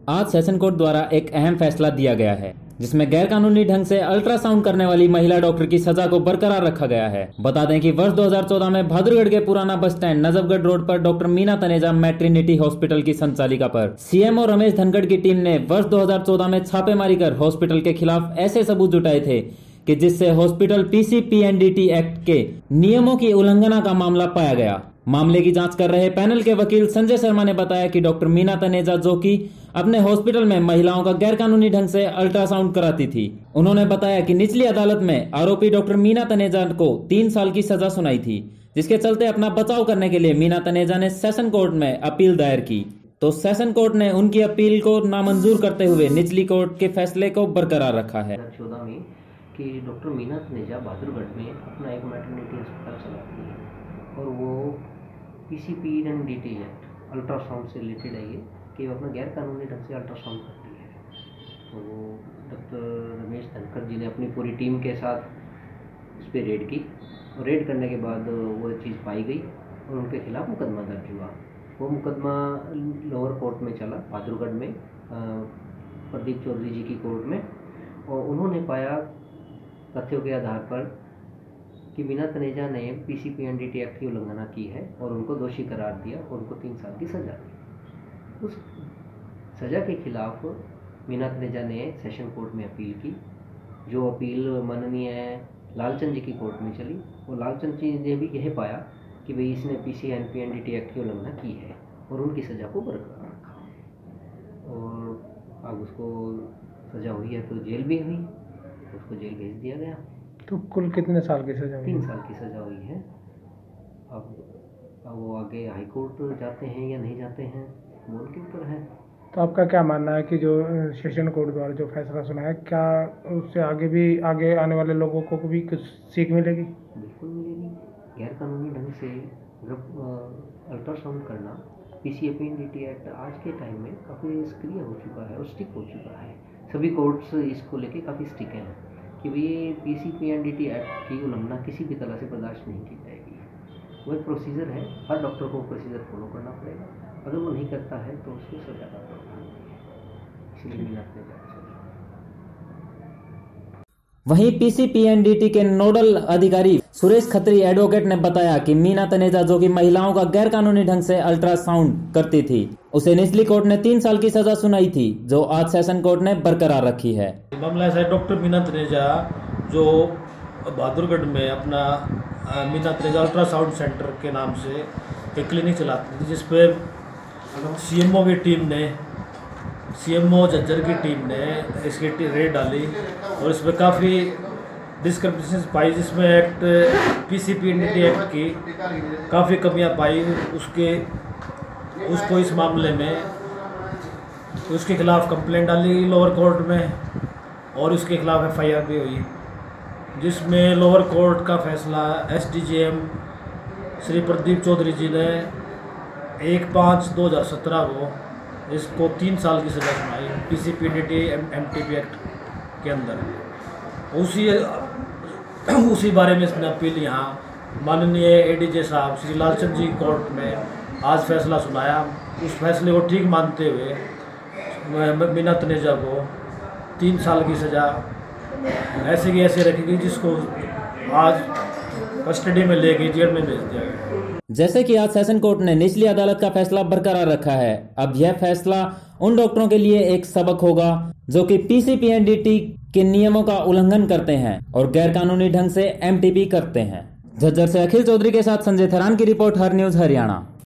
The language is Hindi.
आज सेशन कोर्ट द्वारा एक अहम फैसला दिया गया है, जिसमें गैरकानूनी ढंग से अल्ट्रासाउंड करने वाली महिला डॉक्टर की सजा को बरकरार रखा गया है। बता दें कि वर्ष 2014 में बहादुरगढ़ के पुराना बस स्टैंड नजफगढ़ रोड पर doctor Meena Taneja maternity hospital की संचालिका पर सीएमओ रमेश धनखड़ की टीम ने वर्ष 2014 में छापेमारी कर हॉस्पिटल के खिलाफ ऐसे सबूत जुटाए थे कि जिससे हॉस्पिटल पीसीपीएनडीटी एक्ट के नियमों की उल्लंघना का मामला पाया गया। मामले की जांच कर रहे पैनल के वकील संजय शर्मा ने बताया कि डॉक्टर मीना तनेजा, जो कि अपने हॉस्पिटल में महिलाओं का गैरकानूनी ढंग से अल्ट्रासाउंड कराती थी, उन्होंने बताया कि निचली अदालत में आरोपी डॉक्टर मीना तनेजा को 3 साल की सजा सुनाई थी, जिसके चलते अपना बचाव करने के लिए मीना तनेजा ने सेशन कोर्ट में अपील दायर की, तो सेशन कोर्ट ने उनकी अपील को नामंजूर करते हुए निचली कोर्ट के फैसले को बरकरार रखा है। 2014 में कि डॉक्टर मीना तनेजा बहादुरगढ़ में अपना एक मैटरनिटी अस्पताल चलाती है और वो पीसीपीएनडीटी एक्ट अल्ट्रासाउंड से रिलेटेड है ये कि वो अपना गैर कानूनी ढंग से अल्ट्रासाउंड करती है। तो डॉक्टर रमेश धनखड़ जी ने अपनी पूरी टीम के साथ इस पर रेड की और रेड करने के बाद वो चीज़ पाई गई और उनके खिलाफ मुकदमा दर्ज हुआ। वो मुकदमा लोअर कोर्ट में चला, बहादुरगढ़ में प्रदीप चौधरी जी की कोर्ट में, और उन्होंने पाया तथ्यों के आधार पर कि मीना तनेजा ने पीसीपीएनडीटी एक्ट की उल्लंघना की है और उनको दोषी करार दिया और उनको 3 साल की सज़ा दी। उस सज़ा के खिलाफ मीना तनेजा ने सेशन कोर्ट में अपील की, जो अपील माननीय लालचंद जी की कोर्ट में चली। और लालचंद जी ने भी यह पाया कि भाई इसने पीसीपीएनडीटी एक्ट की उल्लंघना की है और उनकी सज़ा को बरकरार रखा। और अब उसको सज़ा हुई है तो जेल भी हुई, उसको जेल भेज दिया गया। तो कुल कितने साल की सजा हुई? 3 साल की सज़ा हुई है। अब वो आगे हाई कोर्ट जाते हैं या नहीं जाते हैं, वो उनके ऊपर है। तो आपका क्या मानना है कि जो सेशन कोर्ट द्वारा जो फैसला सुना है, क्या उससे आगे आने वाले लोगों को भी कुछ सीख मिलेगी? बिल्कुल मिलेगी। गैर कानूनी ढंग से अल्ट्रासाउंड करना पीसीपीएनडीटी एक्ट आज के टाइम में काफ़ी सक्रिय हो चुका है और स्टिक हो चुका है। सभी कोर्ट्स इसको लेके काफ़ी स्टिक हैं कि भाई पीसीपीएनडीटी एक्ट की उल्लंघना किसी भी तरह से बर्दाश्त नहीं की जाएगी। वो एक प्रोसीजर है, हर डॉक्टर को प्रोसीजर फॉलो करना पड़ेगा। अगर वो नहीं करता है तो उसको सजा का प्रावधान है। इसलिए मिला अपने वहीं पीसीपीएनडीटी के नोडल अधिकारी सुरेश खत्री एडवोकेट ने बताया कि मीना तनेजा, जो कि महिलाओं का गैरकानूनी ढंग से अल्ट्रासाउंड करती थी, उसे निचली कोर्ट ने 3 साल की सजा सुनाई थी, जो आज सेशन कोर्ट ने बरकरार रखी है। मामला ऐसा है, डॉक्टर मीना तनेजा जो बहादुरगढ़ में अपना मीना तनेजा अल्ट्रासाउंड सेंटर के नाम से एक क्लिनिक चलाती थी, जिस पर सीएमओ की टीम ने, सीएमओ झज्जर की टीम ने इसकी रेड डाली और इसमें काफ़ी डिस्क्रिपेंसीज पाई, जिसमें एक्ट पीसीपीएनडीटी एक्ट की काफ़ी कमियां पाई। उसको इस मामले में उसके खिलाफ कंप्लेंट डाली लोअर कोर्ट में और उसके खिलाफ एफआईआर भी हुई, जिसमें लोअर कोर्ट का फैसला एसडीजेएम श्री प्रदीप चौधरी जी ने 1/5/2017 को इसको 3 साल की सज़ा सुनाई पीसीपीएनडीटी एमटीपी एक्ट के अंदर। उसी बारे में इसने अपील यहाँ माननीय एडीजे साहब श्री लालचंद जी कोर्ट में आज फैसला सुनाया। उस फैसले को ठीक मानते हुए मीना तनेजा को 3 साल की सज़ा ऐसे की ऐसे रखेगी, जिसको आज कस्टडी में लेके जेल में भेज दिया गया। जैसे कि आज सेशन कोर्ट ने निचली अदालत का फैसला बरकरार रखा है, अब यह फैसला उन डॉक्टरों के लिए एक सबक होगा जो कि पीसीपीएनडीटी के नियमों का उल्लंघन करते हैं और गैरकानूनी ढंग से एमटीपी करते हैं। झज्जर से अखिल चौधरी के साथ संजय थरान की रिपोर्ट, हर न्यूज हरियाणा।